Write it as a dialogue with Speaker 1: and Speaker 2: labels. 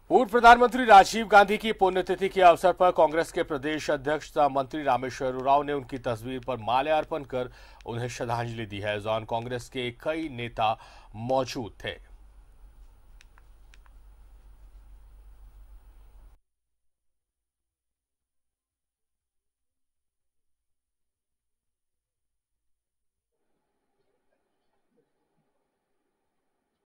Speaker 1: पूर्व प्रधानमंत्री राजीव गांधी की पुण्यतिथि के अवसर पर कांग्रेस के प्रदेश अध्यक्ष तथा मंत्री रामेश्वर उरांव ने उनकी तस्वीर पर माल्यार्पण कर उन्हें श्रद्धांजलि दी है। इस दौरान कांग्रेस के कई नेता मौजूद थे।